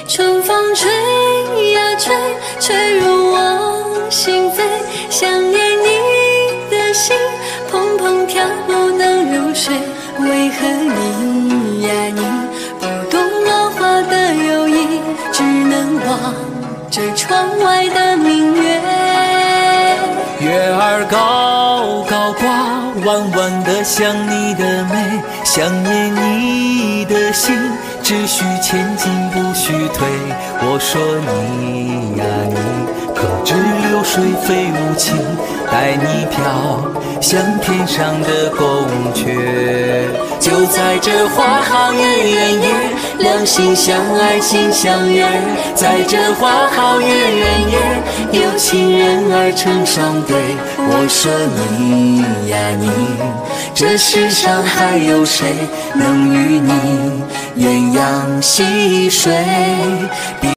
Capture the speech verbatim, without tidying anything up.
春风吹呀吹，吹入我心扉。想念你的心，怦怦跳，不能入睡。为何你呀你，不懂落花的友谊，只能望着窗外的明月。 月儿高高挂，弯弯的像你的眉。想念你的心，只许前进不许退。我说你呀你，可知流水非无情，带你飘向天上的宫阙。就在这花好月圆夜，两心相爱心相悦。在这花好月圆夜，有情人儿成双对。我说你呀你，这世上还有谁能与你鸳鸯戏水？